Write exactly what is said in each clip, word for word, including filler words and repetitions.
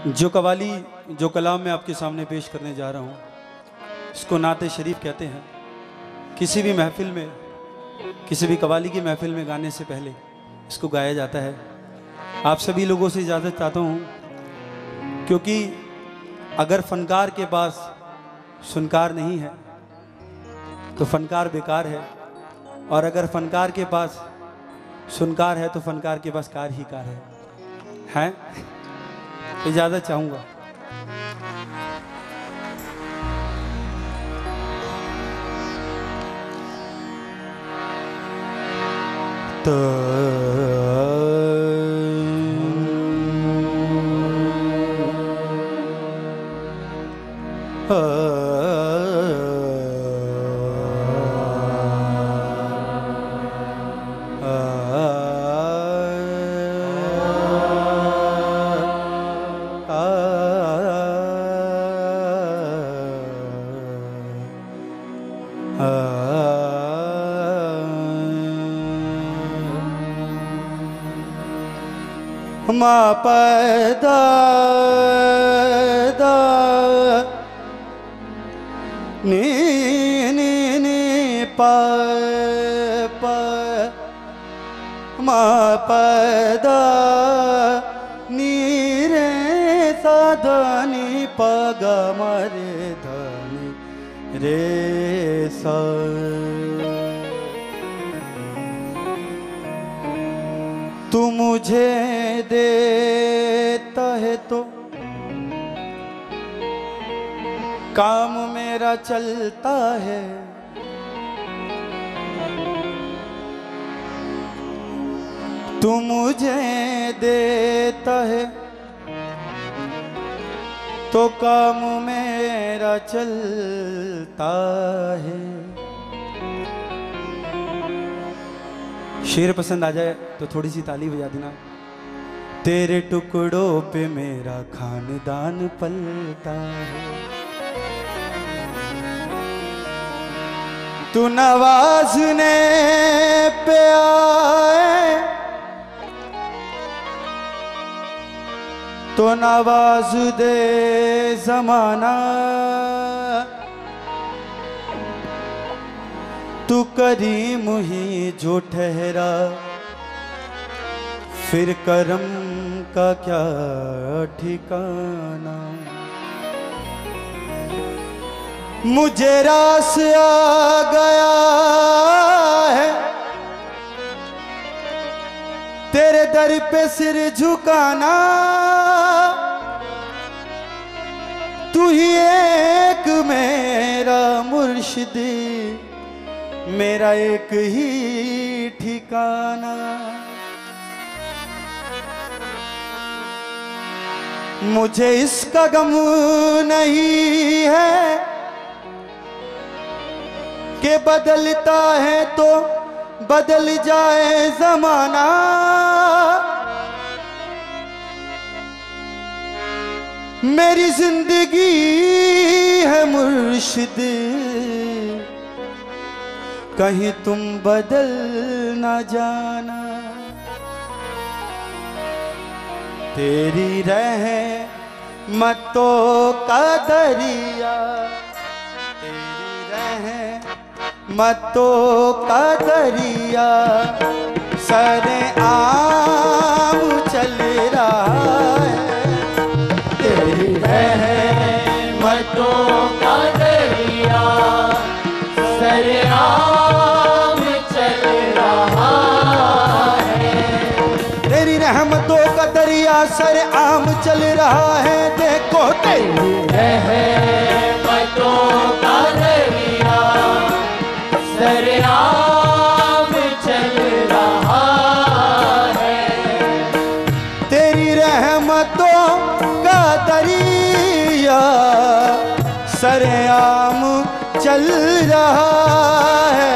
जो कवाली जो कलाम मैं आपके सामने पेश करने जा रहा हूँ, इसको नाते शरीफ कहते हैं। किसी भी महफिल में, किसी भी कवाली की महफिल में गाने से पहले इसको गाया जाता है। आप सभी लोगों से इजाज़त चाहता हूँ, क्योंकि अगर फनकार के पास सुनकार नहीं है तो फनकार बेकार है, और अगर फनकार के पास सुनकार है तो फनकार के पास कार ही कार है। हैं? इजाज़त चाहूँगा। तो मा पैदा दा नी नी नी पा पा मा पैदा नी रे सा धनी पग मरे धनी रे सा। तू मुझे देता है तो काम मेरा चलता है, तू मुझे देता है तो काम मेरा चलता है। शेर पसंद आ जाए तो थोड़ी सी ताली बजा देना। तेरे टुकड़ों पे मेरा खानदान पलता है, तू नवाजने पे आए तो नवाज दे जमाना, तू करीम ही जो ठहरा फिर करम का क्या ठिकाना। मुझे रास आ गया है तेरे दर पे सिर झुकाना, तू ही एक मेरा मुर्शिद, मेरा एक ही ठिकाना। मुझे इसका गम नहीं है कि बदलता है तो बदल जाए जमाना, मेरी जिंदगी है मुर्शिद, कहीं तुम बदल ना जाना। तेरी रहमतों का दरिया, तेरी रहमतों का दरिया सरे आम चल रहा है, तेरी रहमतों का दरिया सरे आम चल रहा है, तेरी रहमतों का दरिया सर आम चल रहा है। देखो तेरी रहमतों का दरिया सर आम चल रहा है, तेरी रहमतों का दरिया सर आम चल रहा है,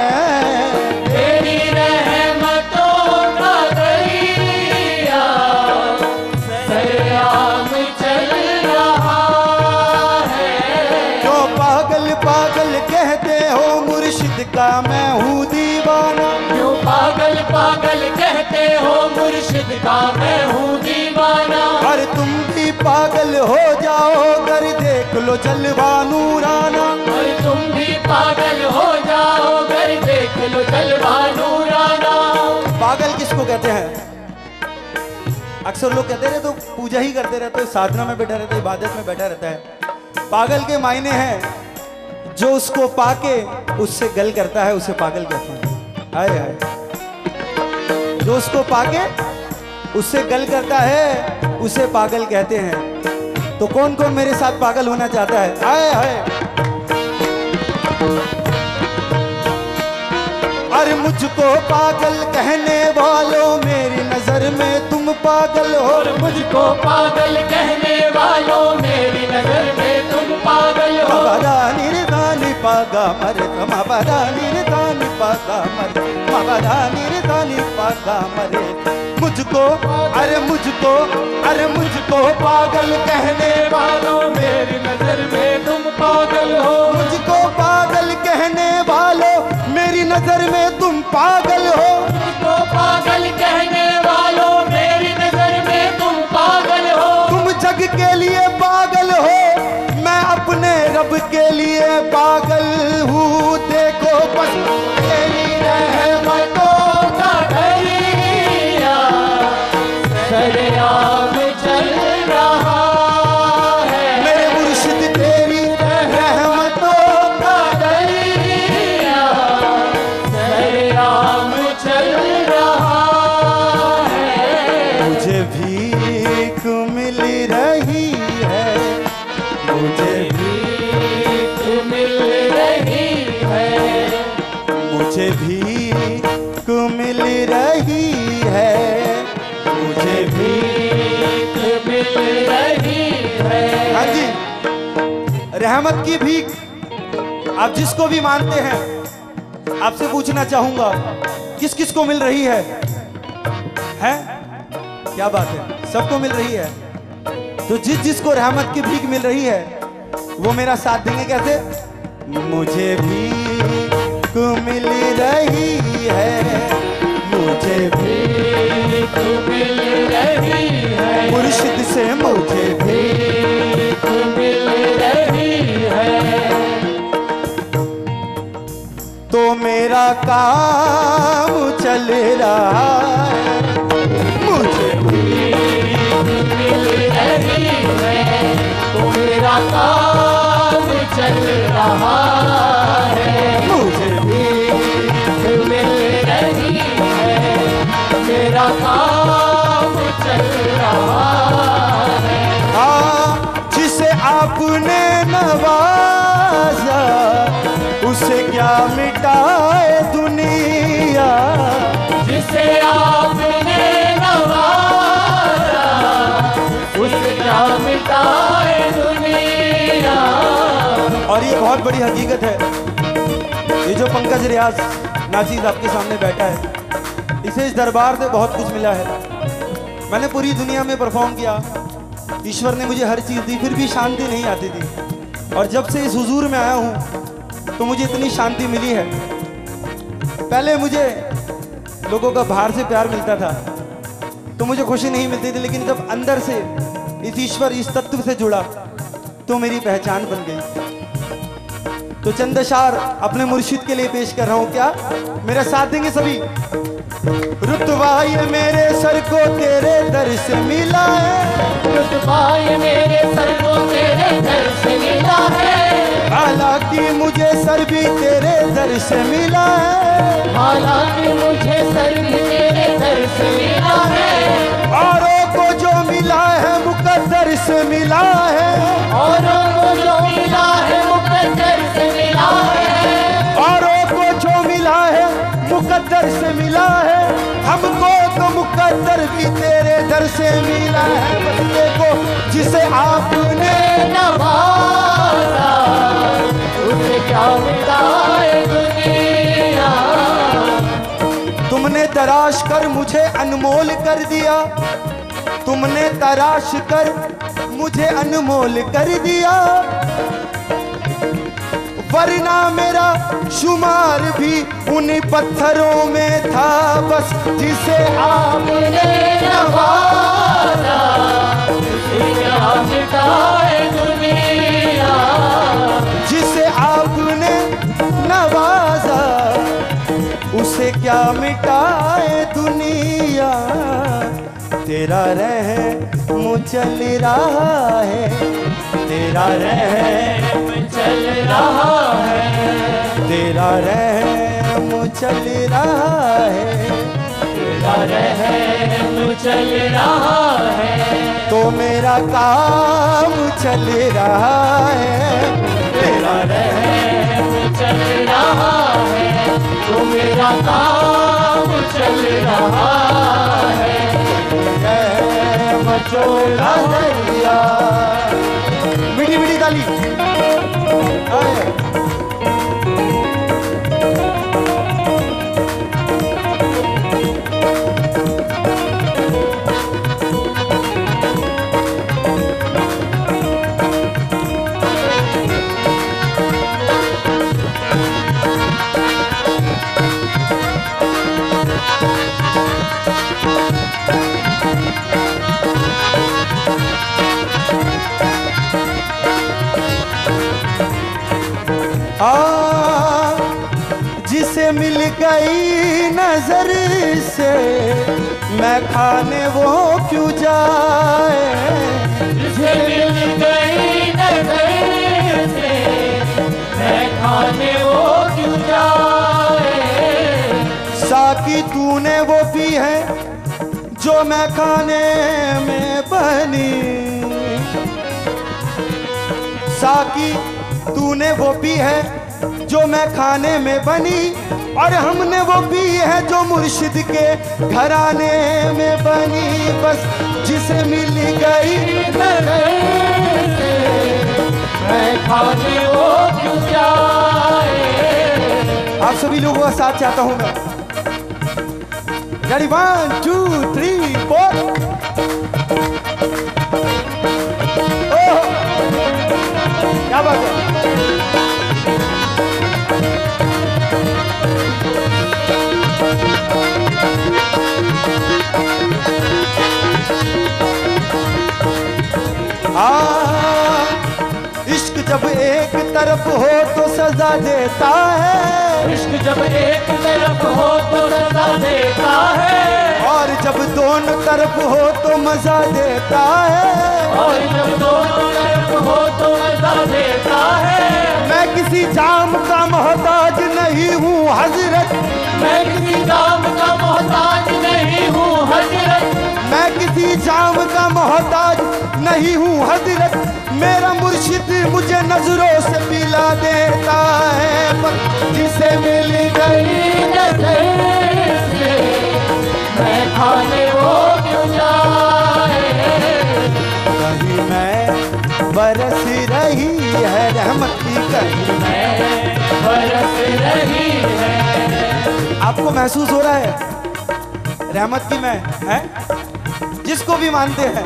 का मैं हूँ दीवाना। क्यों पागल पागल कहते हो मुर्शिद का मैं हूँ दीवाना। और तुम भी पागल हो जाओगर, देख लो जलवा नूराना। और तुम भी पागल हो जाओगर, देख लो जलवा नूराना। पागल किसको कहते हैं? अक्सर लोग कहते रहते तो पूजा ही करते रहते, साधना में बैठा रहता है, इबादत में बैठा रहता है। पागल के मायने हैं जो उसको पाके उससे गल करता है, उसे पागल कहते हैं। हाय हाय, जो उसको पाके उससे गल करता है उसे पागल कहते हैं। तो कौन कौन मेरे साथ पागल होना चाहता है? हाय हाय। अरे मुझको पागल कहने वालों, मेरी नजर में तुम पागल हो। और मुझको पागल कहने वालों, मेरी नजर में तुम पागल हो। मबदा निर्दानी पागा मरे, मबदा निर्दानी पागा मरे, मबदा निर्दानी पागा मरे। मुझको अरे मुझको अरे मुझको पागल कहने वालों, मेरी नजर में तुम पागल हो। मुझको पागल कहने वालों, मेरी नजर में तुम पागल हो। मुझको पागल कहने वालों, मेरी नजर में तुम पागल हो। तुम जग के लिए पागल हो, मैं अपने रब के लिए पागल हूँ। देखो बस तेरी रहमतों का दरिया सरेआम चल रहा है। मेरे मुर्शिद तेरी रहमतों का दरिया सरेआम चल रहा है। मुझे भीख मिल रही है, मुझे भीख मिल रही है। मुझे भीख मिल रही है, मुझे भीख मिल रही है। हाँ जी, रहमत की भीख आप जिसको भी मानते हैं, आपसे पूछना चाहूंगा किस किस को मिल रही है? हैं? क्या बात है, सबको मिल रही है। तो जिस जिसको रहमत की भीख मिल रही है वो मेरा साथ देंगे कैसे? मुझे भीख मिल रही है, मुझे भीख मिल रही है। मुर्शिद से मुझे भीख मिल रही है। तो मेरा काम चल रहा है, मुझे भीख मिल रही है। तो मेरा काम चल रहा है। मुझे भीख मिल रही है। मेरा काम चल रहा है। हाँ, जिसे आपने नवाजा उसे क्या मिटाए दुनिया। जिसे आपने नवाजा उसे क्या मिटाए दुनिया। और ये बहुत बड़ी हकीकत है, ये जो पंकज रियाज नाचीज आपके सामने बैठा है, इसे इस दरबार से बहुत कुछ मिला है। मैंने पूरी दुनिया में परफॉर्म किया, ईश्वर ने मुझे हर चीज़ दी, फिर भी शांति नहीं आती थी। और जब से इस हुजूर में आया हूँ तो मुझे इतनी शांति मिली है। पहले मुझे लोगों का बाहर से प्यार मिलता था तो मुझे खुशी नहीं मिलती थी, लेकिन जब अंदर से इस ईश्वर इस तत्व से जुड़ा तो मेरी पहचान बन गई। तो चंद अशार अपने मुर्शिद के लिए पेश कर रहा हूँ। क्या मेरा साथ देंगे सभी? रुतबा ये मेरे सर को तेरे दर से मिला है, रुतबा ये मेरे सर को तेरे दर से मिला है। हालांकि मुझे सर भी तेरे दर से मिला है, हालांकि मुझे सर भी तेरे दर से मिला है। औरों को जो मिला है मुकद्दर से मिला है, औरों को जो मिला है मुकद्दर से मिला है। औरों को जो मिला है मुकद्दर से मिला है, हमको तो मुकद्दर भी तेरे दर से मिला है। बस देखो जिसे आपने नवाजा उसे क्या मिटाए दुनिया। तुमने तराश कर मुझे अनमोल कर दिया, तुमने तराश कर मुझे अनमोल कर दिया, वरना मेरा शुमार भी उन्हीं पत्थरों में था। बस जिसे आपने नवाजा उसे क्या तेरा रहम चल रहा है, तेरा रहम चल रहा है, तेरा रहम चल रहा है, तेरा रहम चल रहा है, तो मेरा काम चल रहा है, तेरा रहम चल रहा है, तो मेरा काम चल रहा है। मचोला दरिया, मीठी मीठी ताली। आ, जिसे मिल गई नजर से मैं खाने वो क्यों जाए, जिसे मिल गई नजर से मैं खाने वो क्यों जाए, साकी तूने वो पी है जो मैं खाने में बनी, साकी तूने वो पी है जो मैं खाने में बनी, और हमने वो पी है जो मुर्शिद के घराने में बनी। बस जिसे मिल गई मैं खाने वो क्यों जाए। आप सभी लोगों का साथ चाहता हूं मैं। Ready, one two three four. क्या बात है। हाँ, इश्क जब एक तरफ हो तो सजा देता है, इश्क जब एक तरफ हो तो सजा देता है, और जब दोनों तरफ हो तो मजा देता है, और जब दोनों तरफ हो तो मजा देता है। मैं किसी जाम का मोहताज नहीं हूँ हजरत, मैं किसी जाम का मोहताज नहीं हूँ हजरत, मैं किसी जाम का मोहताज नहीं हूँ हजरत, मेरा मुर्शिद मुझे नजरों से पिला देता है। पर जिसे मिल गई नजर से मैं खाने वो क्यों जाए। कहीं मैं बरस रही है रहमत की, कहीं मैं बरस रही है। आपको महसूस हो रहा है रहमत की मैं है, जिसको भी मानते हैं।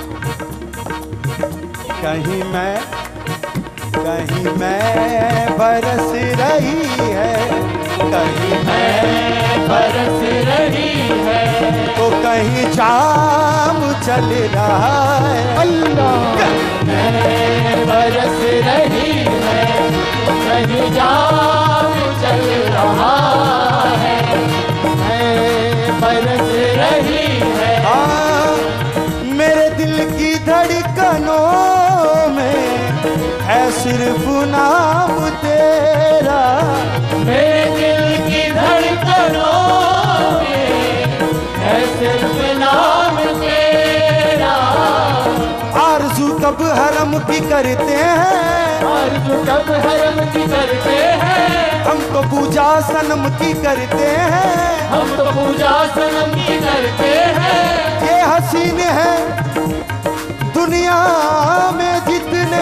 कहीं मैं कहीं मैं बरस रही है, कहीं मैं बरस रही है, तो कहीं जाम चल रहा है। अल्लाह, मैं बरस रही है, कहीं जाम चल रहा है, मैं बरस रही है। हाँ, मेरे दिल की धड़कनों में है सिर्फ नाम तेरा, मेरे दिल की धड़कनों में है सिर्फ नाम तेरा। आरज़ू कब हरम की करते हैं, आरज़ू कब हरम की करते हैं, हम तो पूजा सनम की करते हैं, हम तो पूजा सनम की करते हैं। ये हसीन है दुनिया में जितने,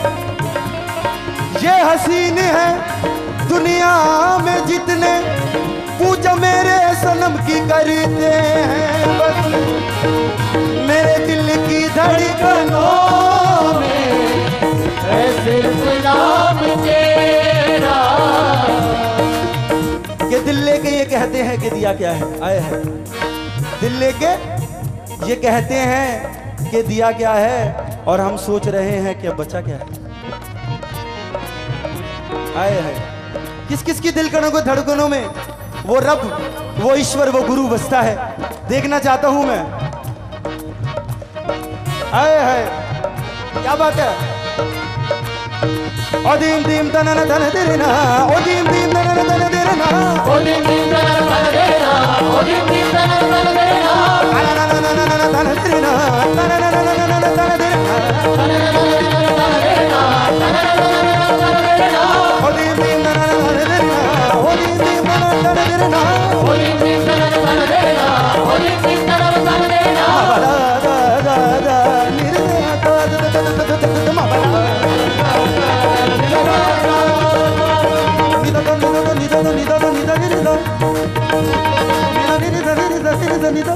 ये हसीन है दुनिया में जितने, पूजा मेरे सनम की करते हैं। बस मेरे दिल की धड़कनों में है सिर्फ नाम तेरा। ये दिल लेके ये कहते हैं कि दिया क्या है, आए है दिल लेके ये कहते हैं कि दिया क्या है, और हम सोच रहे हैं कि अब बचा क्या है। आए है किस किस की दिल कणों को धड़कनों में वो रब, वो ईश्वर, वो गुरु बसता है। देखना चाहता हूं मैं हाय हाय क्या बात है। ओ दीम दीम तनन तन देना, ओ दीम दीम तनन तन देना, ओ दीम दीम तनन तन देना, ओ दीम दीम तनन तन देना, ना ना ना ना ना ना तन देना, ना ना ना ना ना ना तन देना, ओ दीम दीम तनन तन देना, ओ दीम दीम तनन तन देना, ओ दीम दीम तनन तन देना, ओ दीम दीम तनन तन देना। दा दा दा दा निर्दया दा दा दा दा दा दा मा बला निदा निदा निदा निदा निदा निदा निदा निदा निदा निदा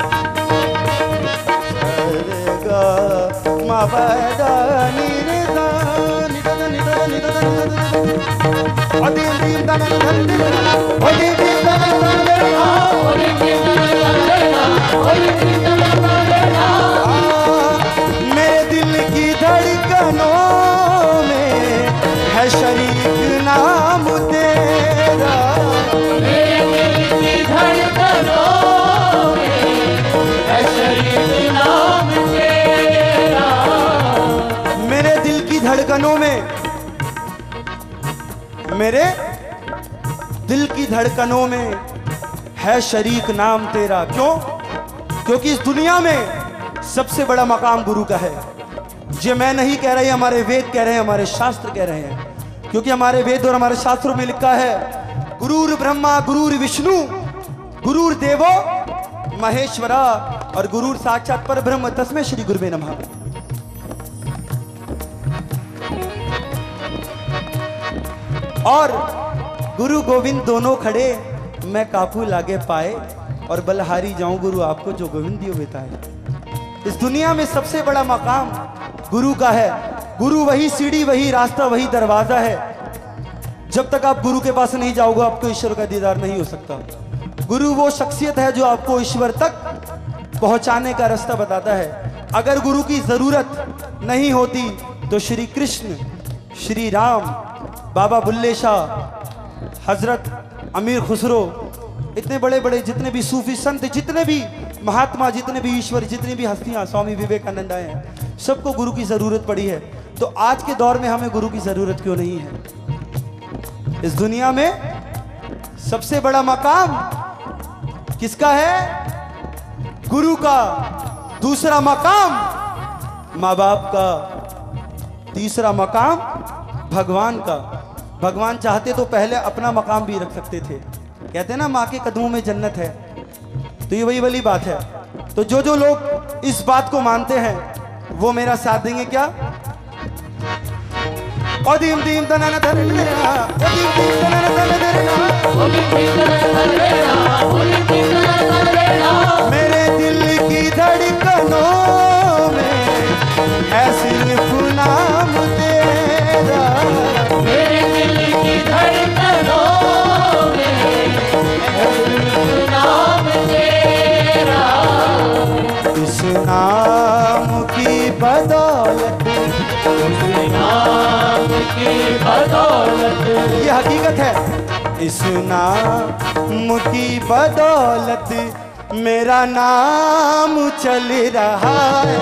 रे गा मा बदा निदा निदा निदा निदा निदा ओ दीम दीम दा दा दा ओ दीम दीम दा दा दा ओ दीम दीम तनन तन देना, ओ दीम दीम तनन तन देना। मेरे दिल की धड़कनों में है शरीक नाम तेरा, मेरे दिल की धड़कनों में है शरीक नाम तेरा। मेरे दिल की धड़कनों में, मेरे दिल की धड़कनों में है शरीक नाम तेरा। क्यों? क्योंकि इस दुनिया में सबसे बड़ा मकाम गुरु का है। ये मैं नहीं कह रहा, हमारे वेद कह रहे हैं, हमारे शास्त्र कह रहे हैं। क्योंकि हमारे वेद और हमारे शास्त्रों में लिखा है गुरुर ब्रह्मा गुरुर विष्णु गुरुर देवो महेश्वरा और गुरुर साक्षात पर ब्रह्म तस्मै श्री गुरुवे नमः। और गुरु गोविंद दोनों खड़े, मैं काफू लागे पाए और बलहारी जाऊं गुरु आपको जो गोविंद दियो बेताए। इस दुनिया में सबसे बड़ा मकाम गुरु का है। गुरु वही सीढ़ी, वही रास्ता, वही दरवाजा है। जब तक आप गुरु के पास नहीं जाओगे आपको ईश्वर का दीदार नहीं हो सकता। गुरु वो शख्सियत है जो आपको ईश्वर तक पहुंचाने का रास्ता बताता है। अगर गुरु की जरूरत नहीं होती तो श्री कृष्ण, श्री राम, बाबा बुल्ले शाह, हजरत अमीर खुसरो, इतने बड़े बड़े जितने भी सूफी संत, जितने भी महात्मा, जितने भी ईश्वर, जितनी भी हस्तियां, स्वामी विवेकानंद आए हैं, सबको गुरु की जरूरत पड़ी है। तो आज के दौर में हमें गुरु की जरूरत क्यों नहीं है? इस दुनिया में सबसे बड़ा मकाम किसका है? गुरु का। दूसरा मकाम माँ बाप का। तीसरा मकाम भगवान का। भगवान चाहते तो पहले अपना मकाम भी रख सकते थे। कहते हैं ना माँ के कदमों में जन्नत है, तो ये वही वाली बात है। तो जो जो लोग इस बात को मानते हैं वो मेरा साथ देंगे क्या? ओ दीम दीम तनन तन देना, ओ दीम दीम तनन तन देना, ओ दीम दीम तनन तन देना, ओ दीम दीम तनन तन देना। मेरे दिल की धड़कनों में है सिर्फ नाम तेरा, मेरे दिल की धड़कनों में है सिर्फ नाम तेरा। इस नाम की बदौलत, उस नाम की बदौलत, ये हकीकत है। इस नाम की बदौलत मेरा नाम चल रहा है।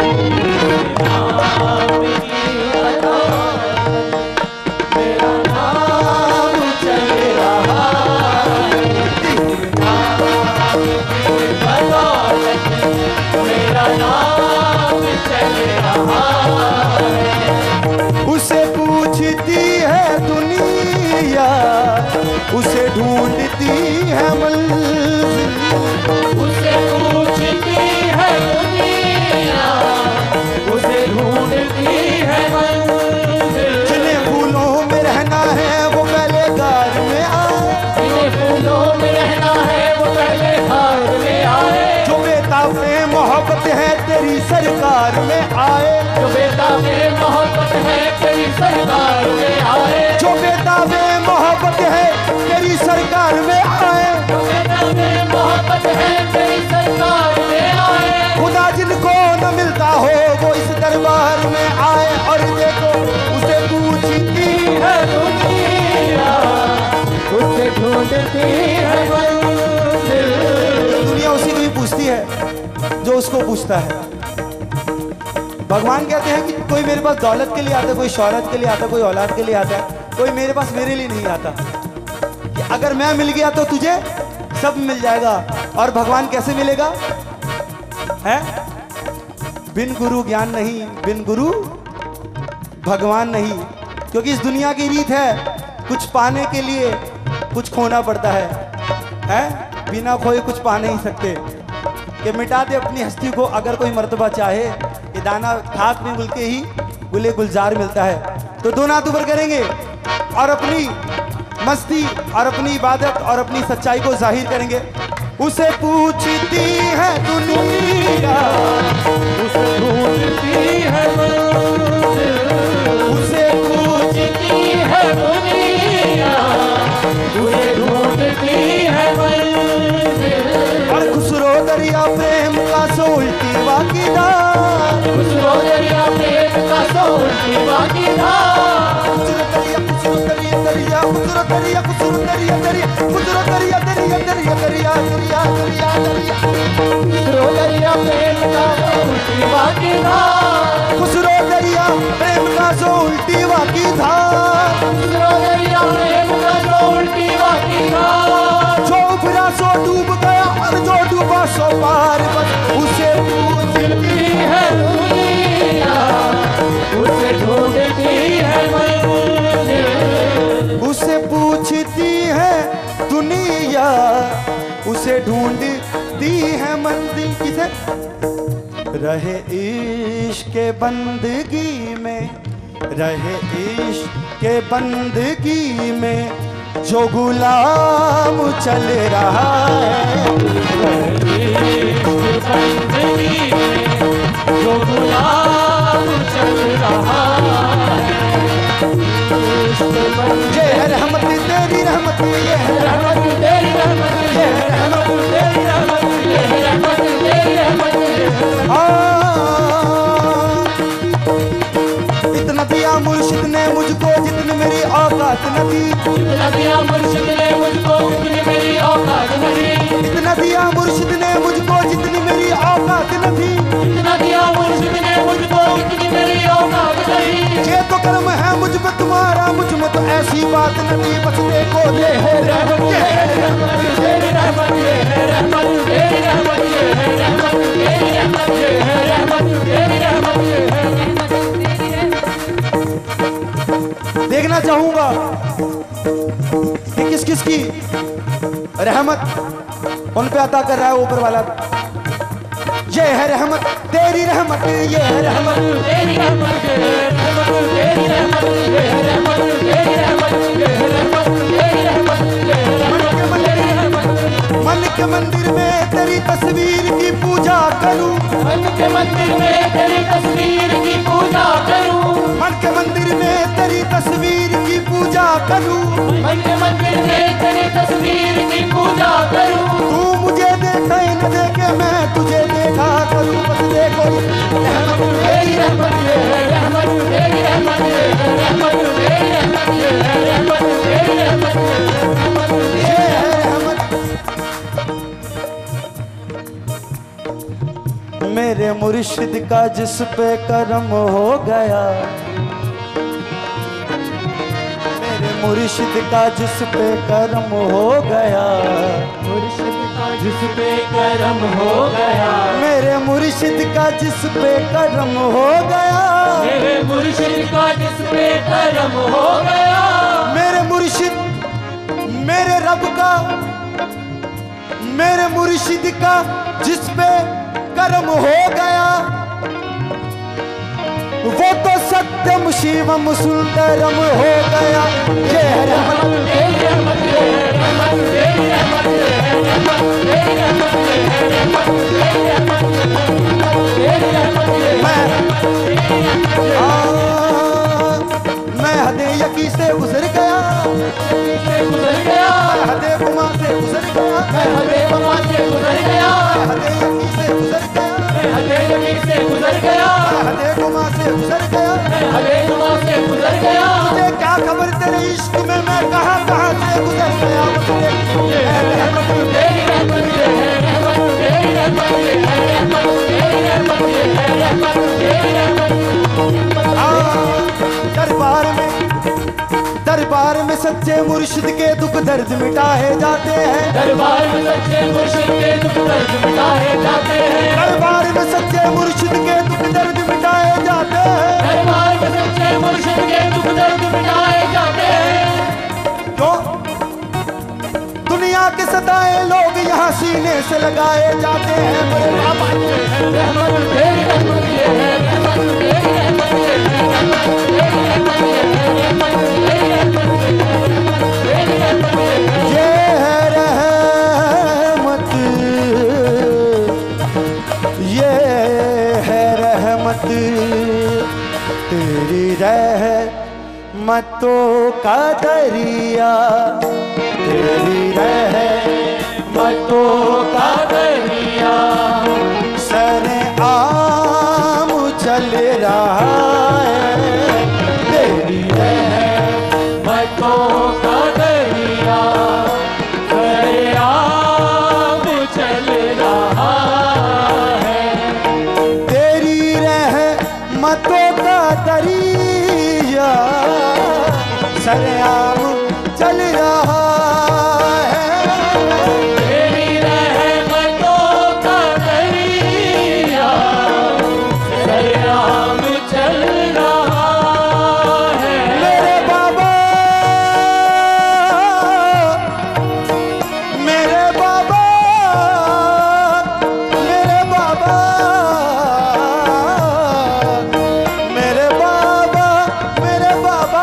नाम की बदौलत मेरा नाम चल रहा है। नाम की बदौलत मेरा नाम चल रहा है। उसे पूछती है दुनिया, उसे ढूंढती है मंजिल, उसे पूछती है दुनिया, उसे ढूंढती है मंजिल। जिन्हें फूलों में रहना है वो पहले घर में आए, जिन्हें फूलों में रहना है वो पहले घर में आए। जो बेताबे मोहब्बत है तेरी सरकार में आए, जो बेताबे मोहब्बत है तेरी सरकार में आए। जो बेताबे मोहब्बत है तेरी सरकार में आए। जो बेताबे मोहब्बत है तेरी सरकार में आए। खुदा जिनको न मिलता हो वो इस दरबार में आए। और देखो उसे पूछती है दुनिया, उसे ढूंढती है मंजिल। दुनिया उसी को ही पूछती है जो उसको पूछता है। भगवान कहते हैं कि कोई मेरे पास दौलत के लिए आता है, कोई शौहरत के लिए आता है, कोई औलाद के लिए आता है, कोई मेरे पास मेरे लिए नहीं आता। कि अगर मैं मिल गया तो तुझे सब मिल जाएगा। और भगवान कैसे मिलेगा? है बिन गुरु ज्ञान नहीं, बिन गुरु भगवान नहीं। क्योंकि इस दुनिया की रीत है, कुछ पाने के लिए कुछ खोना पड़ता है, है? बिना खोए कुछ पा नहीं सकते। कि मिटा दे अपनी हस्ती को अगर कोई मर्तबा चाहे, ये दाना खाक में गुल के ही गुले गुलजार मिलता है। तो दोनों हाथ ऊपर करेंगे और अपनी मस्ती और अपनी इबादत और अपनी सच्चाई को जाहिर करेंगे। उसे पूछती है दुनिया, उसे ढूंढती है मंजिल, उसे पूछती है दुनिया, उसे ढूंढती है मंजिल। और खुसरो दरिया प्रेम का सोल्टी वाकीदार, खुसरो दरिया प्रेम का सोल्टी वाकीदार। खुसरो दरिया खुसरो दरिया दरिया खुसरो दरिया खुसरो दरिया दरिया खुसरो दरिया दरिया दरिया दरिया दरिया दरिया दरिया खुसरो दरिया प्रेम का सोल्टी वाकीदार। खुसरो दरिया प्रेम का सोल्टी वाकीदार। खुसरो दरिया प्रेम का सोल्टी वाकीदार। जो उभरा सो डूब गया और जो डूबा सो पार, बस उसे पूछती है दुनिया, उसे ढूंढती है मंजिल, उसे पूछती है दुनिया, उसे ढूंढती है मंजिल। किसे? रहे इश्क के बंदगी में, रहे इश्क के बंदगी में जो गुलाम चल रहा है, बंदगी में जो गुलाम चल रहा है। ये है रहमत तेरी रहमत, ये है रहमत तेरी रहमत, ये है रहमत तेरी रहमत, ये है रहमत तेरी रहमत। इतना दिया मुर्शिद ने मुझको जितनी मेरी औकात न थी, इतना दिया मुर्शिद ने मुझको जितनी मेरी औकात न थी, इतना दिया मुर्शिद ने मुझको जितनी मेरी औकात न थी, इतना दिया मुर्शिद ने मुझको जितनी मेरी औकात न थी। ये तो कर्म है मुझ पे तुम्हारा, मुझ में तो ऐसी बात न थी। बस देखो ये है रहमत, ये है रहमत तेरी रहमत, ये है रहमत तेरी रहमत, ये है रहमत तेरी रहमत, ये है रहमत तेरी रहमत, ये है रहमत तेरी रहमत। देखना चाहूंगा कि किस किस की रहमत उन पे अता कर रहा है ऊपर वाला। ये है रहमत तेरी रहमत, ये है रहमत तेरी रहमत, ये है रहमत तेरी रहमत, ये है रहमत तेरी रहमत, ये है रहमत तेरी रहमत, ये है रहमत तेरी रहमत। मन के मंदिर में तेरी तस्वीर की पूजा करूं, मन के मंदिर में तेरी तस्वीर की पूजा करूं, मन के मंदिर में तेरी तस्वीर की पूजा करूं, मन के मंदिर में तेरी तस्वीर की पूजा करूं। तू मुझे देखे न देखे मैं तुझे देखा करूं। बस देखो रहमत तेरी रहमत, ये है रहमत तेरी रहमत, ये है रहमत तेरी रहमत, ये है रहमत तेरी रहमत, ये है रहमत। मेरे मुर्शिद का जिस पे करम हो गया, मेरे मुर्शिद का जिस पे करम हो गया, मुर्शिद का जिस पे करम हो गया, मेरे मुर्शिद का जिस पे करम हो गया, मेरे मुर्शिद का जिस पे करम हो गया, मेरे मुर्शिद मेरे रब का, मेरे मुर्शिद का जिस पे कर्म हो गया, वो तो सत्यम शिवम सुंदरम हो गया। ये है रहमत तेरी रहमत, ये है रहमत तेरी रहमत, ये है रहमत तेरी रहमत, ये है रहमत तेरी रहमत, तेरी रहमत, ये है रहमत तेरी रहमत। मैं हदे यकी से गुजर गया, से गुजर गया, मैं हदे गुमा से गुजर गया, मैं हदे गुमा से गुजर गया, मैं हदे यकी से गुजर गया, मैं हदे यकी से गुजर गया, मैं हदे गुमा से गुजर गया, मैं हदे गुमा से गुजर गया। मुझे क्या खबर तेरे इश्क में मैं कहाँ कहाँ से गुजर गया। ये है रहमत तेरी रहमत, ये है रहमत तेरी रहमत, ये है रहमत तेरी रहमत, ये है रहमत तेरी रहमत। सच्चे मुर्शिद के दुख दर्द मिटाए जाते हैं। दरबार में सच्चे मुर्शिद के दुख दर्द मिटाए जाते हैं। दरबार में सच्चे मुर्शिद के दुख दर्द मिटाए जाते हैं। दरबार में सच्चे मुर्शिद के दुख दर्द मिटाए जाते हैं। तो दुनिया के सताए लोग यहाँ सीने से लगाए जाते हैं। मेरे बाबा रहमत तेरी रहमत ये है, रहमत तेरी रहमत ये है, रहमत तेरी रहमत ये है, रहमत तेरी रहमत ये है, रहमत तेरी रहमत ये है। ये है रहमत, ये है रहमत तेरी रहमतों का दरिया, तेरी रहमतों का दरिया सरे आम चल रहा है। तेरी रहमतों का दरिया सरे आम चल रहा है। तेरी रहमतों का दरिया सरे आम चल रहा है। तेरी रहमतों का दरिया सरे आम चल रहा है। मेरे बाबा, मेरे बाबा, मेरे बाबा, मेरे बाबा, मेरे बाबा,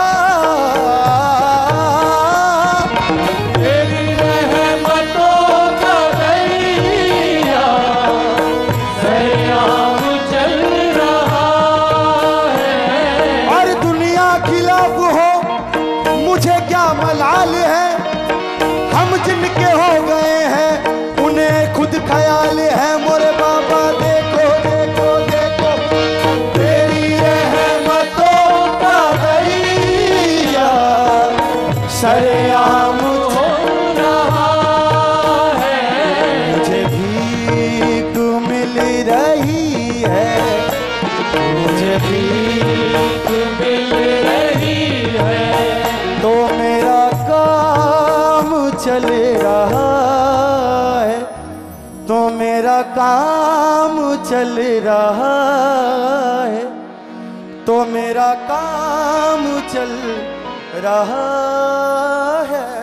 तेरी रहमतों का दरिया सरे आम चल रहा है। और दुनिया खिलाफ हो मुझे क्या मलाल है। हम जिनके हो गए हैं उन्हें खुद ख्याल है। मोरे बाबा देखो देखो देखो तेरी रहमतों का दरिया सरेआम हो रहा है। मुझे भीख मिल रही है, मुझे भीख मिल रही है। तो मेरा काम चल रहा है, तो मेरा काम चल रहा है, तो मेरा काम चल रहा है।